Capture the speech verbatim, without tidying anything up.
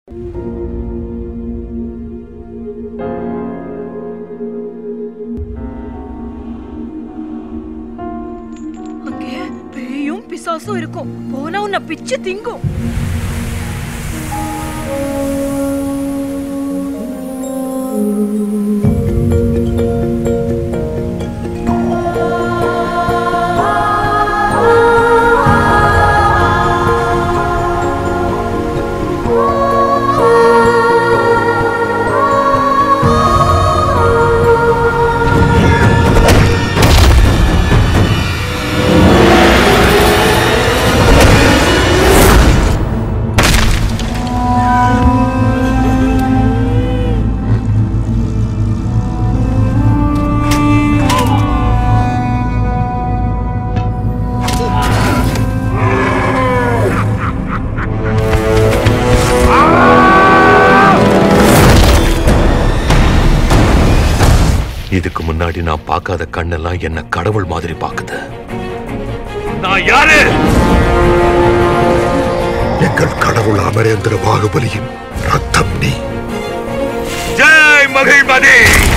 அங்கே பேயும் பிசாசும் இருக்கும். போனா உன்னை பிச்சு திங்கும். இதுக்கு முன்னாடி நான் பார்க்காத கண்ணெல்லாம் என்ன கடவுள் மாதிரி பாக்குது. நான் யாரு? எங்கள் கடவுள் அமரேந்திர பாகுபலியின் ரத்தம் நீ. ஜெய் மகிழ்மதி.